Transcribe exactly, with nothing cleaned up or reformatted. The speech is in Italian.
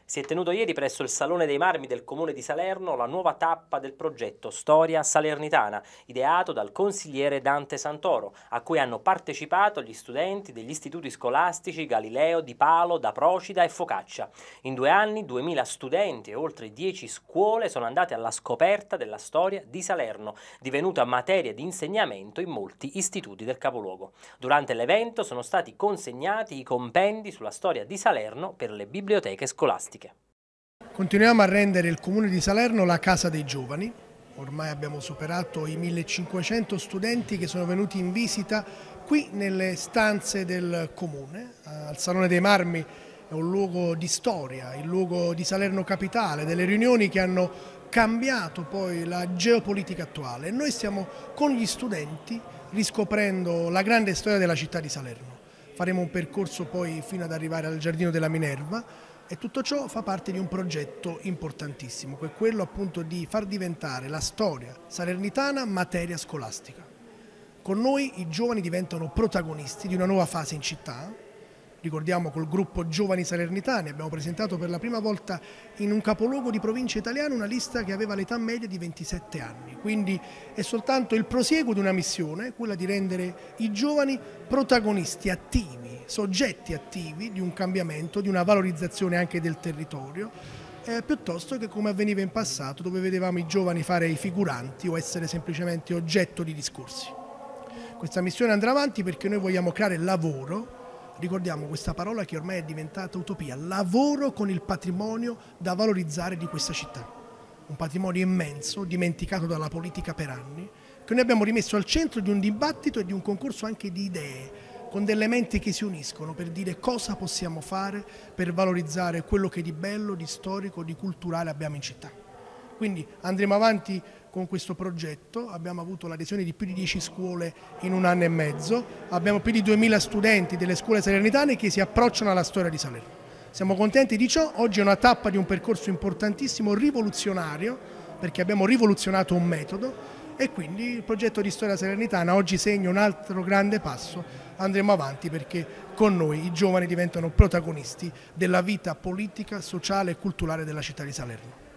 Si è tenuto ieri presso il Salone dei Marmi del Comune di Salerno la nuova tappa del progetto Storia Salernitana, ideato dal consigliere Dante Santoro, a cui hanno partecipato gli studenti degli istituti scolastici Galileo, Di Palo, Da Procida e Focaccia. In due anni duemila studenti e oltre dieci scuole sono andate alla scoperta della storia di Salerno, divenuta materia di insegnamento in molti istituti del capoluogo. Durante l'evento sono stati consegnati i compendi sulla storia di Salerno per le biblioteche scolastiche. Continuiamo a rendere il Comune di Salerno la casa dei giovani. Ormai abbiamo superato i millecinquecento studenti che sono venuti in visita qui nelle stanze del Comune. Al Salone dei Marmi è un luogo di storia, il luogo di Salerno Capitale, delle riunioni che hanno cambiato poi la geopolitica attuale. E noi stiamo con gli studenti riscoprendo la grande storia della città di Salerno. Faremo un percorso poi fino ad arrivare al Giardino della Minerva. E tutto ciò fa parte di un progetto importantissimo, che è quello appunto di far diventare la storia salernitana materia scolastica. Con noi i giovani diventano protagonisti di una nuova fase in città. Ricordiamo col gruppo Giovani Salernitani abbiamo presentato per la prima volta in un capoluogo di provincia italiana una lista che aveva l'età media di ventisette anni, quindi è soltanto il prosieguo di una missione, quella di rendere i giovani protagonisti attivi, soggetti attivi di un cambiamento, di una valorizzazione anche del territorio, eh, piuttosto che come avveniva in passato dove vedevamo i giovani fare i figuranti o essere semplicemente oggetto di discorsi. Questa missione andrà avanti perché noi vogliamo creare lavoro. Ricordiamo questa parola che ormai è diventata utopia, lavoro con il patrimonio da valorizzare di questa città. Un patrimonio immenso, dimenticato dalla politica per anni, che noi abbiamo rimesso al centro di un dibattito e di un concorso anche di idee, con delle menti che si uniscono per dire cosa possiamo fare per valorizzare quello che di bello, di storico, di culturale abbiamo in città. Quindi andremo avanti con questo progetto, abbiamo avuto l'adesione di più di dieci scuole in un anno e mezzo, abbiamo più di duemila studenti delle scuole salernitane che si approcciano alla storia di Salerno. Siamo contenti di ciò, oggi è una tappa di un percorso importantissimo, rivoluzionario, perché abbiamo rivoluzionato un metodo e quindi il progetto di storia salernitana oggi segna un altro grande passo, andremo avanti perché con noi i giovani diventano protagonisti della vita politica, sociale e culturale della città di Salerno.